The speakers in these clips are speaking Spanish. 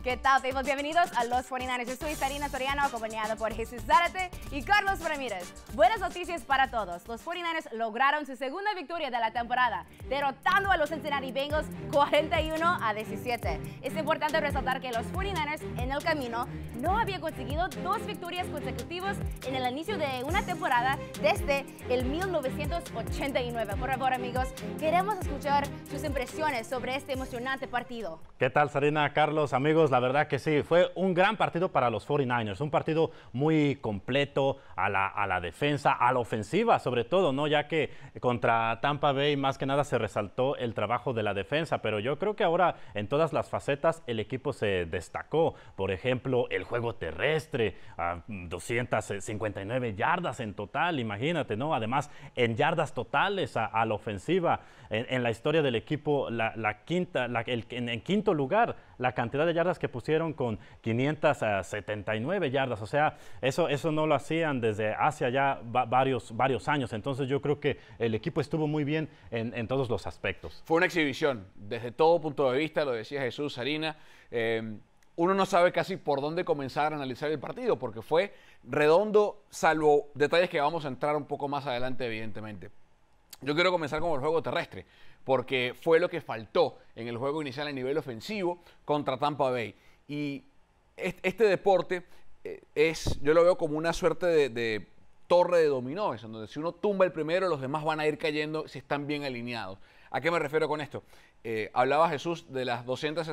¿Qué tal, people? Bienvenidos a los 49ers. Yo soy Sarina Soriano, acompañada por Jesús Zárate y Carlos Ramírez. Buenas noticias para todos. Los 49ers lograron su segunda victoria de la temporada, derrotando a los Cincinnati Bengals 41-17. Es importante resaltar que los 49ers en el camino no habían conseguido 2 victorias consecutivas en el inicio de una temporada desde el 1989. Por favor, amigos, queremos escuchar sus impresiones sobre este emocionante partido. ¿Qué tal, Sarina, Carlos, amigos? La verdad que sí, fue un gran partido para los 49ers, un partido muy completo a la defensa, a la ofensiva sobre todo, ¿no? Ya que contra Tampa Bay más que nada se resaltó el trabajo de la defensa, pero yo creo que ahora en todas las facetas el equipo se destacó. Por ejemplo, el juego terrestre, 259 yardas en total, imagínate, ¿no? Además, en yardas totales a la ofensiva, en la historia del equipo, en quinto lugar, la cantidad de yardas que pusieron con 579 yardas, o sea, eso no lo hacían desde hace ya varios años. Entonces yo creo que el equipo estuvo muy bien en todos los aspectos. Fue una exhibición, desde todo punto de vista, lo decía Jesús, Sarina. Uno no sabe casi por dónde comenzar a analizar el partido, porque fue redondo, salvo detalles que vamos a entrar un poco más adelante, evidentemente. Yo quiero comenzar con el juego terrestre, porque fue lo que faltó en el juego inicial a nivel ofensivo contra Tampa Bay. Y este deporte yo lo veo como una suerte de torre de dominó, en donde si uno tumba el primero, los demás van a ir cayendo si están bien alineados. ¿A qué me refiero con esto? Hablaba Jesús de las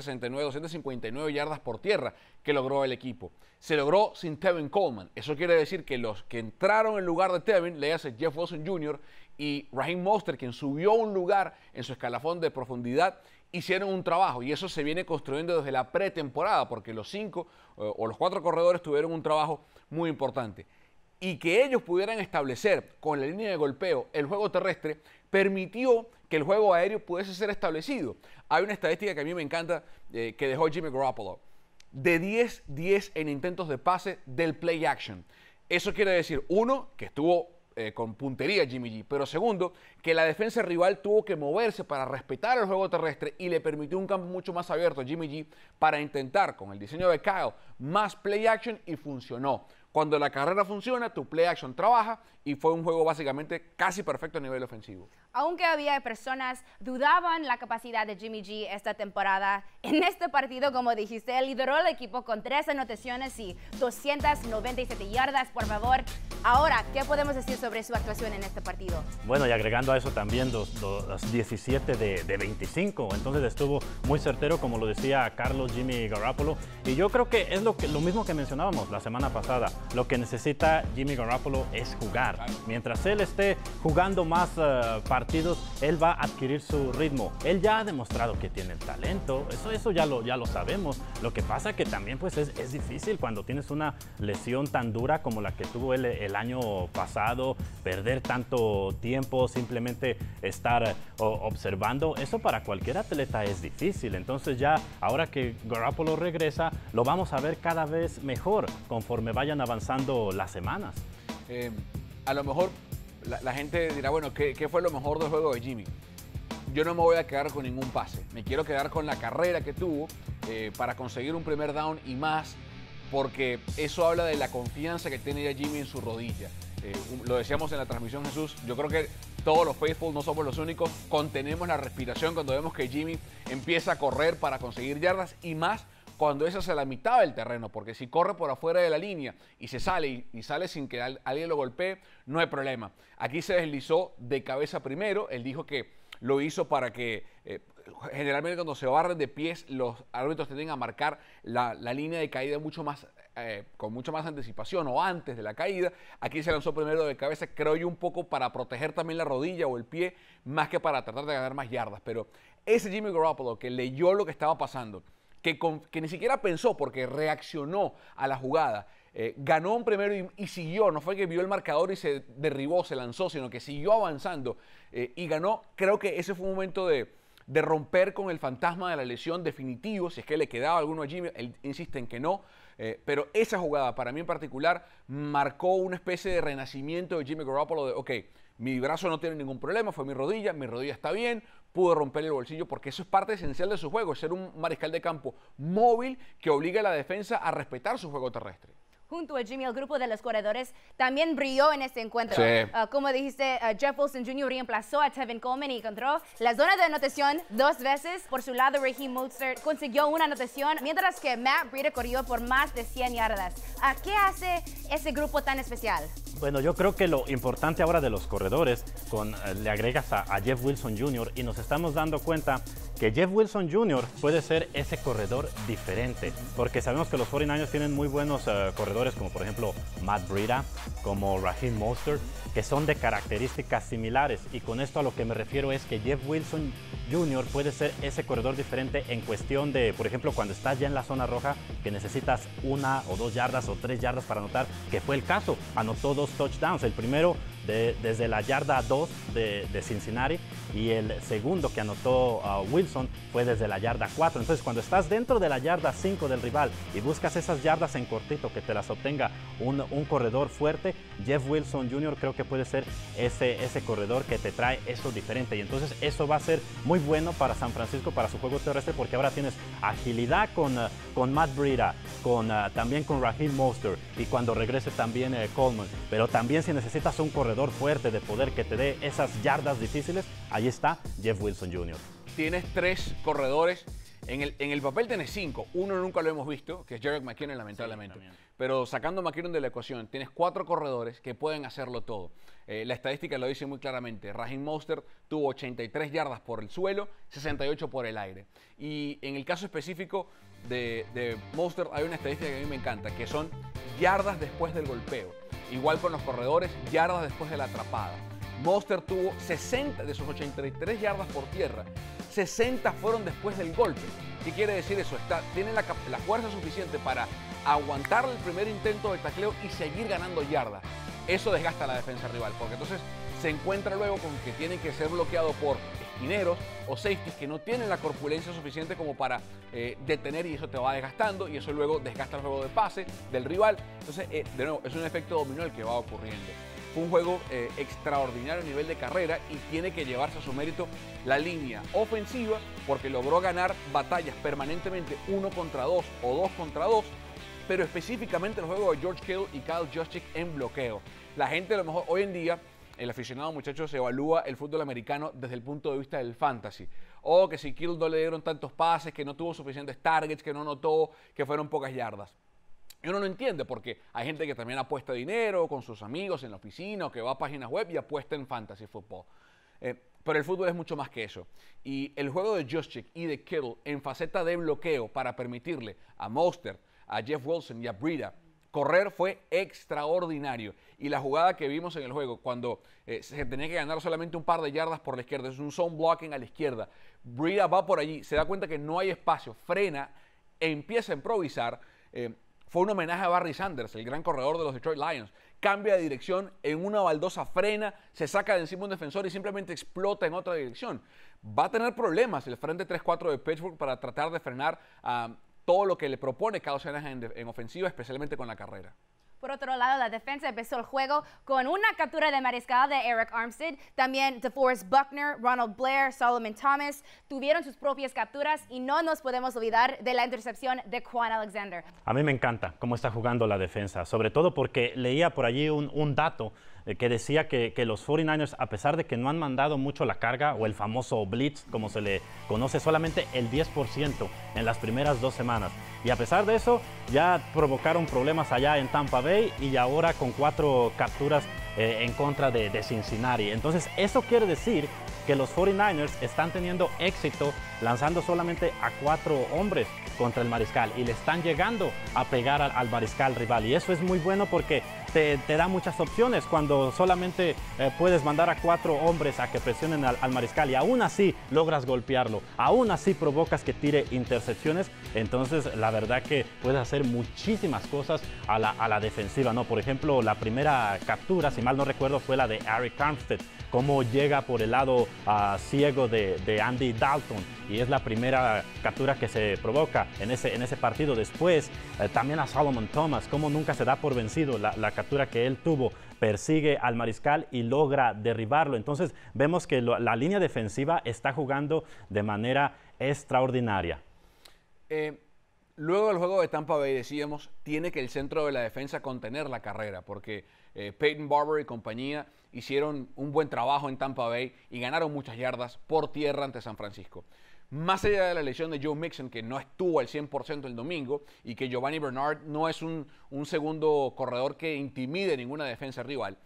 259 yardas por tierra que logró el equipo. Se logró sin Tevin Coleman. Eso quiere decir que los que entraron en lugar de Tevin, le hace Jeff Wilson Jr. y Raheem Mostert, quien subió un lugar en su escalafón de profundidad, hicieron un trabajo, y eso se viene construyendo desde la pretemporada, porque los 5 o los 4 corredores tuvieron un trabajo muy importante. Y que ellos pudieran establecer con la línea de golpeo el juego terrestre permitió que el juego aéreo pudiese ser establecido. Hay una estadística que a mí me encanta que dejó Jimmy Garoppolo. De 10 en intentos de pase del play action. Eso quiere decir, uno, que estuvo con puntería Jimmy G, pero segundo, que la defensa rival tuvo que moverse para respetar el juego terrestre y le permitió un campo mucho más abierto a Jimmy G para intentar, con el diseño de Kyle, más play action, y funcionó. Cuando la carrera funciona, tu play action trabaja, y fue un juego básicamente casi perfecto a nivel ofensivo. Aunque había personas dudaban la capacidad de Jimmy G esta temporada, en este partido, como dijiste, él lideró el equipo con 3 anotaciones y 297 yardas, por favor. Ahora, ¿qué podemos decir sobre su actuación en este partido? Bueno, y agregando a eso también los 17 de 25, entonces estuvo muy certero, como lo decía Carlos, Jimmy Garoppolo, y yo creo que es lo mismo que mencionábamos la semana pasada. Lo que necesita Jimmy Garoppolo es jugar. Mientras él esté jugando más partidos, él va a adquirir su ritmo. Él ya ha demostrado que tiene el talento, eso ya lo sabemos. Lo que pasa es que también pues es difícil cuando tienes una lesión tan dura como la que tuvo él el año pasado, perder tanto tiempo, simplemente estar observando. Eso para cualquier atleta es difícil. Entonces ya ahora que Garoppolo regresa, lo vamos a ver cada vez mejor conforme vayan avanzando las semanas. A lo mejor la gente dirá, bueno, ¿qué fue lo mejor del juego de Jimmy? Yo no me voy a quedar con ningún pase. Me quiero quedar con la carrera que tuvo para conseguir un primer down y más, porque eso habla de la confianza que tiene ya Jimmy en su rodilla. Lo decíamos en la transmisión, Jesús, yo creo que todos los faithful, no somos los únicos, contenemos la respiración cuando vemos que Jimmy empieza a correr para conseguir yardas, y más cuando es hacia la mitad del terreno, porque si corre por afuera de la línea y se sale y sale sin que alguien lo golpee, no hay problema. Aquí se deslizó de cabeza primero. Él dijo que lo hizo para que generalmente cuando se barren de pies, los árbitros tienden a marcar la línea de caída con mucho más anticipación o antes de la caída. Aquí se lanzó primero de cabeza, creo yo, un poco para proteger también la rodilla o el pie, más que para tratar de ganar más yardas. Pero ese Jimmy Garoppolo que leyó lo que estaba pasando, que ni siquiera pensó, porque reaccionó a la jugada, ganó un primero y siguió. No fue que vio el marcador y se derribó, se lanzó, sino que siguió avanzando y ganó. Creo que ese fue un momento de romper con el fantasma de la lesión definitivo, si es que le quedaba alguno a Jimmy. Él insiste en que no, pero esa jugada para mí en particular marcó una especie de renacimiento de Jimmy Garoppolo, de ok, mi brazo no tiene ningún problema, fue mi rodilla está bien, pudo romper el bolsillo, porque eso es parte esencial de su juego, ser un mariscal de campo móvil que obliga a la defensa a respetar su juego terrestre. Junto a Jimmy, el grupo de los corredores también brilló en este encuentro. Sí. Como dijiste, Jeff Wilson Jr. reemplazó a Tevin Coleman y encontró la zona de anotación 2 veces. Por su lado, Raheem Mostert consiguió una anotación, mientras que Matt Breida corrió por más de 100 yardas. ¿Qué hace ese grupo tan especial? Bueno, yo creo que lo importante ahora de los corredores, le agregas a Jeff Wilson Jr. y nos estamos dando cuenta que Jeff Wilson Jr. puede ser ese corredor diferente, porque sabemos que los 49ers tienen muy buenos corredores, como por ejemplo Matt Breida, como Raheem Mostert, que son de características similares, y con esto a lo que me refiero es que Jeff Wilson Jr. puede ser ese corredor diferente en cuestión de, por ejemplo, cuando estás ya en la zona roja, que necesitas 1 o 2 yardas o 3 yardas para anotar, que fue el caso, anotó 2 touchdowns, el primero desde la yarda 2 de Cincinnati, y el segundo que anotó Wilson fue desde la yarda 4. Entonces, cuando estás dentro de la yarda 5 del rival y buscas esas yardas en cortito que te las obtenga un corredor fuerte, Jeff Wilson Jr. creo que puede ser ese corredor que te trae eso diferente, y entonces eso va a ser muy bueno para San Francisco, para su juego terrestre, porque ahora tienes agilidad con Matt Breida, también con Raheem Mostert, y cuando regrese también Coleman. Pero también si necesitas un corredor fuerte de poder que te dé esas yardas difíciles, ahí está Jeff Wilson Jr. Tienes 3 corredores. En el papel tienes 5. Uno nunca lo hemos visto, que es Jerick McKinnon, lamentablemente. Sí, pero sacando a McKinnon de la ecuación, tienes 4 corredores que pueden hacerlo todo. La estadística lo dice muy claramente. Raheem Mostert tuvo 83 yardas por el suelo, 68 por el aire. Y en el caso específico de Mostert hay una estadística que a mí me encanta, que son yardas después del golpeo. Igual con los corredores, yardas después de la atrapada. Mostert tuvo 60 de sus 83 yardas por tierra, 60 fueron después del golpe. ¿Qué quiere decir eso? Tiene la fuerza suficiente para aguantar el primer intento de tacleo y seguir ganando yardas. Eso desgasta a la defensa rival, porque entonces se encuentra luego con que tiene que ser bloqueado por esquineros o safeties que no tienen la corpulencia suficiente como para detener, y eso te va desgastando, y eso luego desgasta el juego de pase del rival. Entonces, de nuevo, es un efecto dominó el que va ocurriendo. Fue un juego extraordinario a nivel de carrera, y tiene que llevarse a su mérito la línea ofensiva, porque logró ganar batallas permanentemente 1 contra 2 o 2 contra 2, pero específicamente el juego de George Kittle y Kyle Juszczyk en bloqueo. La gente, a lo mejor hoy en día, el aficionado, muchachos, evalúa el fútbol americano desde el punto de vista del fantasy. O que si Kittle no le dieron tantos pases, que no tuvo suficientes targets, que no anotó, que fueron pocas yardas. Y uno no entiende, porque hay gente que también apuesta dinero con sus amigos en la oficina, o que va a páginas web y apuesta en fantasy fútbol. Pero el fútbol es mucho más que eso. Y el juego de Juszczyk y de Kittle en faceta de bloqueo para permitirle a Mostert, a Jeff Wilson y a Breida correr fue extraordinario. Y la jugada que vimos en el juego, cuando se tenía que ganar solamente un par de yardas por la izquierda, es un zone blocking a la izquierda, Breida va por allí, se da cuenta que no hay espacio, frena, empieza a improvisar. Fue un homenaje a Barry Sanders, el gran corredor de los Detroit Lions. Cambia de dirección, en una baldosa frena, se saca de encima un defensor y simplemente explota en otra dirección. Va a tener problemas el frente 3-4 de Pittsburgh para tratar de frenar todo lo que le propone Kyle Shanahan en ofensiva, especialmente con la carrera. Por otro lado, la defensa empezó el juego con una captura de mariscal de Eric Armstead. También DeForest Buckner, Ronald Blair, Solomon Thomas tuvieron sus propias capturas, y no nos podemos olvidar de la intercepción de Quan Alexander. A mí me encanta cómo está jugando la defensa, sobre todo porque leía por allí un dato que decía que los 49ers, a pesar de que no han mandado mucho la carga o el famoso blitz, como se le conoce, solamente el 10% en las primeras 2 semanas. Y a pesar de eso, ya provocaron problemas allá en Tampa Bay, y ahora con 4 capturas en contra de Cincinnati. Entonces, eso quiere decir que los 49ers están teniendo éxito lanzando solamente a 4 hombres contra el mariscal, y le están llegando a pegar al mariscal rival, y eso es muy bueno porque te da muchas opciones cuando solamente puedes mandar a 4 hombres a que presionen al mariscal, y aún así logras golpearlo, aún así provocas que tire intercepciones. Entonces la verdad que puedes hacer muchísimas cosas a la defensiva, ¿no? Por ejemplo, la primera captura, si mal no recuerdo, fue la de Eric Armstead, cómo llega por el lado ciego de Andy Dalton, y es la primera captura que se provoca en ese partido. Después también a Solomon Thomas, como nunca se da por vencido la captura que él tuvo, persigue al mariscal y logra derribarlo. Entonces vemos que la línea defensiva está jugando de manera extraordinaria. Luego del juego de Tampa Bay decíamos, tiene que el centro de la defensa contener la carrera, porque Peyton Barber y compañía hicieron un buen trabajo en Tampa Bay y ganaron muchas yardas por tierra ante San Francisco. Más allá de la lesión de Joe Mixon, que no estuvo al 100% el domingo, y que Giovanni Bernard no es un segundo corredor que intimide ninguna defensa rival,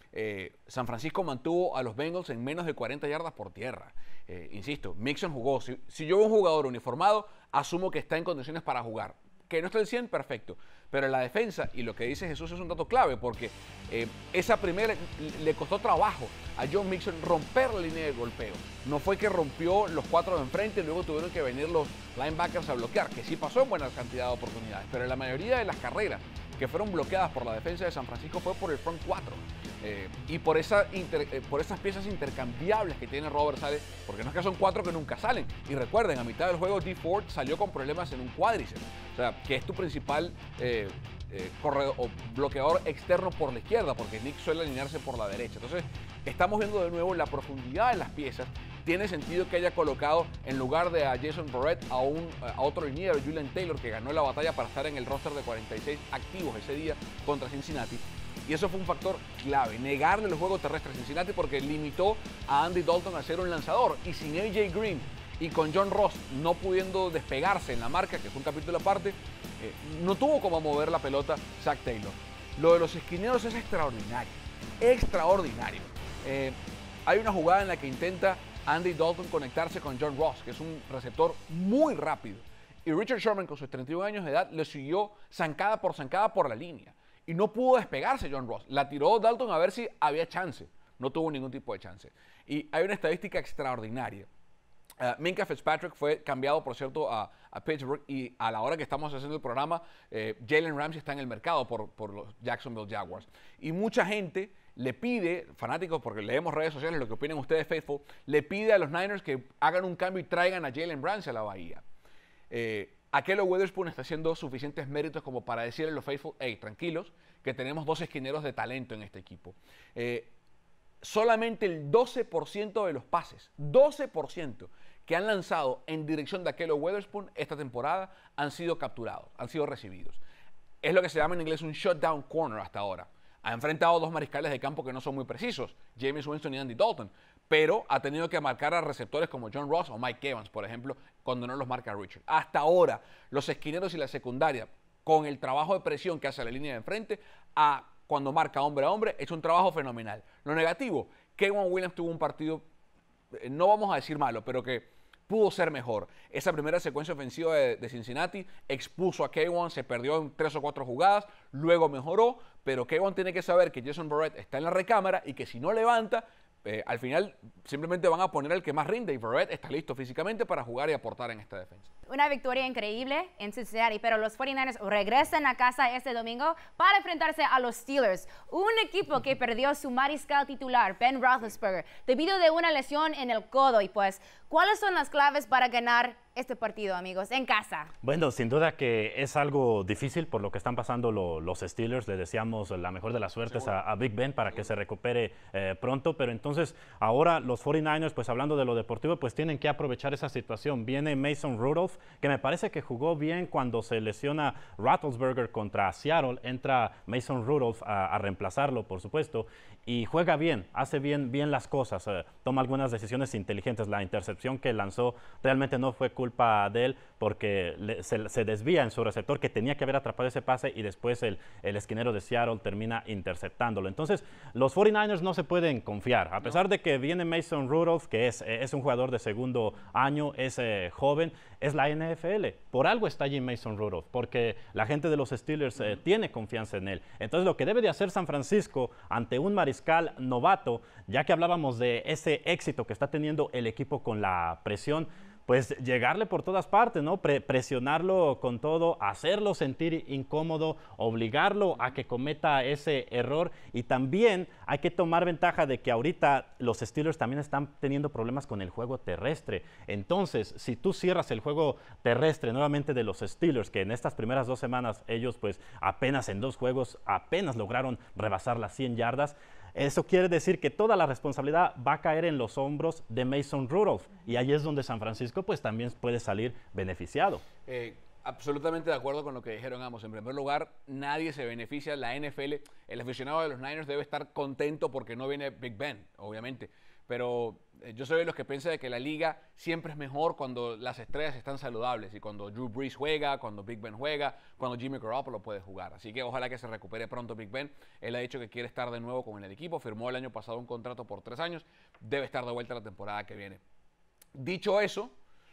San Francisco mantuvo a los Bengals en menos de 40 yardas por tierra. Insisto, Mixon jugó. Si yo veo un jugador uniformado, asumo que está en condiciones para jugar. Que no está al 100, perfecto. Pero la defensa, y lo que dice Jesús es un dato clave, porque esa primera le costó trabajo a Joe Mixon romper la línea de golpeo. No fue que rompió los 4 de enfrente y luego tuvieron que venir los linebackers a bloquear, que sí pasó en buena cantidad de oportunidades. Pero la mayoría de las carreras que fueron bloqueadas por la defensa de San Francisco fue por el front 4. Y por esas piezas intercambiables que tiene Robert Saleh, porque no es que son 4 que nunca salen. Y recuerden, a mitad del juego, Dee Ford salió con problemas en un cuádriceps, o sea, que es tu principal corredor o bloqueador externo por la izquierda, porque Nick suele alinearse por la derecha. Entonces, estamos viendo de nuevo la profundidad de las piezas. Tiene sentido que haya colocado en lugar de a Jason Verrett a otro liniero, Julian Taylor, que ganó la batalla para estar en el roster de 46 activos ese día contra Cincinnati. Y eso fue un factor clave, negarle el juego terrestre a Cincinnati, porque limitó a Andy Dalton a ser un lanzador. Y sin A.J. Green y con John Ross no pudiendo despegarse en la marca, que fue un capítulo aparte, no tuvo cómo mover la pelota Zach Taylor. Lo de los esquineros es extraordinario, extraordinario. Hay una jugada en la que intenta Andy Dalton conectarse con John Ross, que es un receptor muy rápido. Y Richard Sherman, con sus 31 años de edad, le siguió zancada por la línea. Y no pudo despegarse John Ross. La tiró Dalton a ver si había chance. No tuvo ningún tipo de chance. Y hay una estadística extraordinaria. Minkah Fitzpatrick fue cambiado, por cierto, a Pittsburgh, y a la hora que estamos haciendo el programa, Jalen Ramsey está en el mercado por los Jacksonville Jaguars. Y mucha gente le pide, fanáticos, porque leemos redes sociales lo que opinan ustedes, Faithful, le pide a los Niners que hagan un cambio y traigan a Jalen Ramsey a la Bahía. Akello Witherspoon está haciendo suficientes méritos como para decirle a los Faithful, hey, tranquilos, que tenemos 2 esquineros de talento en este equipo. Solamente el 12% de los pases, 12% que han lanzado en dirección de Akello Witherspoon esta temporada han sido capturados, han sido recibidos. Es lo que se llama en inglés un shutdown corner hasta ahora. Ha enfrentado 2 mariscales de campo que no son muy precisos, Jameis Winston y Andy Dalton, pero ha tenido que marcar a receptores como John Ross o Mike Evans, por ejemplo, cuando no los marca Richard. Hasta ahora, los esquineros y la secundaria, con el trabajo de presión que hace la línea de enfrente, cuando marca hombre a hombre, es un trabajo fenomenal. Lo negativo, K'Waun Williams tuvo un partido, no vamos a decir malo, pero que pudo ser mejor. Esa primera secuencia ofensiva de Cincinnati expuso a K'Waun, se perdió en 3 o 4 jugadas, luego mejoró, pero K'Waun tiene que saber que Jason Verrett está en la recámara y que si no levanta, al final simplemente van a poner al que más rinde, y Verrett está listo físicamente para jugar y aportar en esta defensa. Una victoria increíble en Cincinnati, pero los 49ers regresan a casa este domingo para enfrentarse a los Steelers, un equipo que perdió su mariscal titular, Ben Roethlisberger, debido a una lesión en el codo. Y pues, ¿cuáles son las claves para ganar este partido, amigos, en casa? Bueno, sin duda que es algo difícil por lo que están pasando los Steelers. Le deseamos la mejor de las suertes a Big Ben para que se recupere pronto, pero entonces ahora los 49ers, pues hablando de lo deportivo, pues tienen que aprovechar esa situación. Viene Mason Rudolph, que me parece que jugó bien cuando se lesiona Roethlisberger contra Seattle. Entra Mason Rudolph a reemplazarlo, por supuesto, y juega bien, hace bien las cosas, toma algunas decisiones inteligentes. La intercepción que lanzó realmente no fue culpa de él, porque se desvía en su receptor, que tenía que haber atrapado ese pase, y después el esquinero de Seattle termina interceptándolo. Entonces, los 49ers no se pueden confiar, a pesar de que viene Mason Rudolph, que es un jugador de segundo año, es joven, es la NFL. Por algo está allí Mason Rudolph, porque la gente de los Steelers tiene confianza en él. Entonces, lo que debe de hacer San Francisco ante un mariscal novato, ya que hablábamos de ese éxito que está teniendo el equipo con la presión, pues llegarle por todas partes, ¿no? Presionarlo con todo, hacerlo sentir incómodo, obligarlo a que cometa ese error, y también hay que tomar ventaja de que ahorita los Steelers también están teniendo problemas con el juego terrestre. Entonces, si tú cierras el juego terrestre nuevamente de los Steelers, que en estas primeras 2 semanas ellos pues apenas en 2 juegos apenas lograron rebasar las 100 yardas, eso quiere decir que toda la responsabilidad va a caer en los hombros de Mason Rudolph, y ahí es donde San Francisco pues también puede salir beneficiado. Absolutamente de acuerdo con lo que dijeron ambos. En primer lugar, nadie se beneficia. La NFL, el aficionado de los Niners debe estar contento porque no viene Big Ben, obviamente. Pero yo soy de los que piensa de que la liga siempre es mejor cuando las estrellas están saludables, y cuando Drew Brees juega, cuando Big Ben juega, cuando Jimmy Garoppolo puede jugar. Así que ojalá que se recupere pronto Big Ben. Él ha dicho que quiere estar de nuevo con el equipo. Firmó el año pasado un contrato por 3 años. Debe estar de vuelta la temporada que viene. Dicho eso,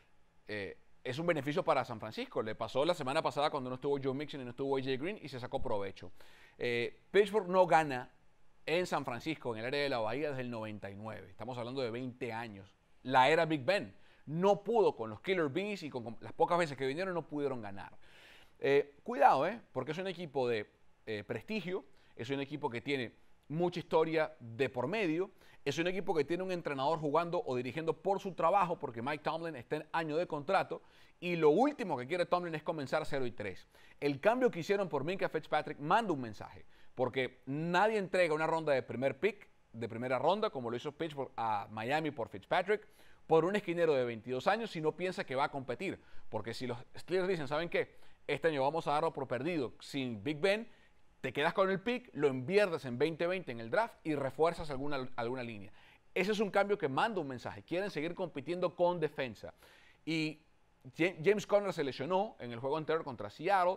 es un beneficio para San Francisco. Le pasó la semana pasada cuando no estuvo Joe Mixon y no estuvo AJ Green, y se sacó provecho. Pittsburgh no gana en San Francisco, en el área de la Bahía, desde el 99. Estamos hablando de 20 años. La era Big Ben. No pudo con los Killer Bees, y con las pocas veces que vinieron no pudieron ganar. Cuidado, porque es un equipo de prestigio, es un equipo que tiene mucha historia de por medio, es un equipo que tiene un entrenador jugando o dirigiendo por su trabajo, porque Mike Tomlin está en año de contrato, y lo último que quiere Tomlin es comenzar 0-3. El cambio que hicieron por Minkah Fitzpatrick manda un mensaje, porque nadie entrega una ronda de primer pick, de primera ronda, como lo hizo Pittsburgh a Miami por Fitzpatrick, por un esquinero de 22 años, si no piensa que va a competir. Porque si los Steelers dicen, ¿saben qué? Este año vamos a darlo por perdido sin Big Ben, te quedas con el pick, lo inviertes en 2020 en el draft y refuerzas alguna línea. Ese es un cambio que manda un mensaje. Quieren seguir compitiendo con defensa. Y James Conner se lesionó en el juego anterior contra Seattle.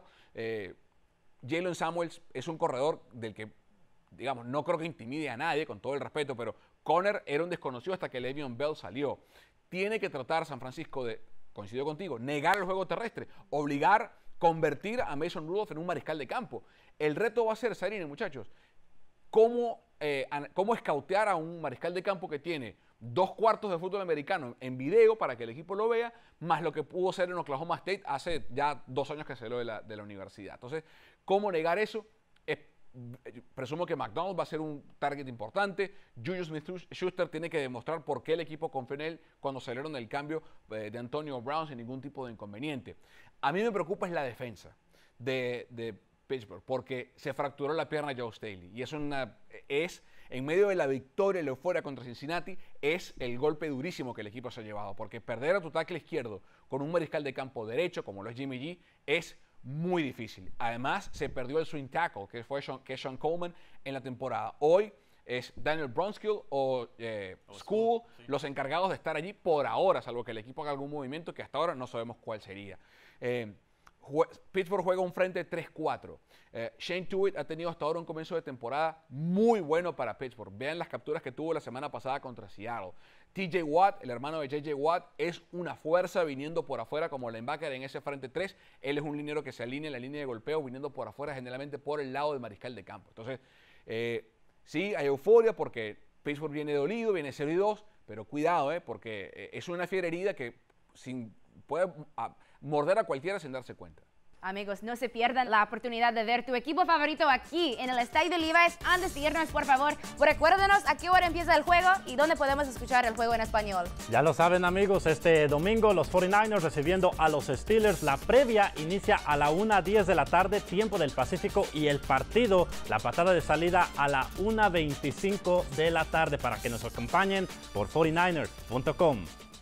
Jalen Samuels es un corredor del que, digamos, no creo que intimide a nadie, con todo el respeto, pero Conner era un desconocido hasta que Le'Veon Bell salió. Tiene que tratar San Francisco de, coincido contigo, negar el juego terrestre, convertir a Mason Rudolph en un mariscal de campo. El reto va a ser, Sarine, muchachos, cómo escautear a un mariscal de campo que tiene 2 cuartos de fútbol americano en video para que el equipo lo vea, más lo que pudo ser en Oklahoma State hace ya 2 años que salió de la universidad. Entonces, ¿cómo negar eso? Presumo que McDonald va a ser un target importante. Juju Smith-Schuster tiene que demostrar por qué el equipo confió en él cuando salieron del cambio de Antonio Brown sin ningún tipo de inconveniente. A mí me preocupa es la defensa de Pittsburgh, porque se fracturó la pierna Joe Staley, y es en medio de la victoria y la euforia contra Cincinnati, es el golpe durísimo que el equipo se ha llevado, porque perder a tu tackle izquierdo con un mariscal de campo derecho como lo es Jimmy G es muy difícil. Además, se perdió el swing tackle, que es Sean Coleman en la temporada. Hoy es Daniel Brunskill o School los encargados de estar allí por ahora, salvo que el equipo haga algún movimiento que hasta ahora no sabemos cuál sería. Pittsburgh juega un frente 3-4. Shane Tuitt ha tenido hasta ahora un comienzo de temporada muy bueno para Pittsburgh. Vean las capturas que tuvo la semana pasada contra Seattle. TJ Watt, el hermano de JJ Watt, es una fuerza viniendo por afuera como linebacker en ese frente 3. Él es un liniero que se alinea en la línea de golpeo viniendo por afuera, generalmente por el lado del mariscal de campo. Entonces, sí, hay euforia porque Pittsburgh viene dolido, viene 0-2, pero cuidado, porque es una fiera herida que puede morder a cualquiera sin darse cuenta. Amigos, no se pierdan la oportunidad de ver tu equipo favorito aquí en el Estadio de Levi's. Antes de irnos, por favor, recuérdenos a qué hora empieza el juego y dónde podemos escuchar el juego en español. Ya lo saben, amigos, este domingo los 49ers recibiendo a los Steelers. La previa inicia a la 1:10 de la tarde, tiempo del Pacífico, y el partido, la patada de salida, a la 1:25 de la tarde, para que nos acompañen por 49ers.com.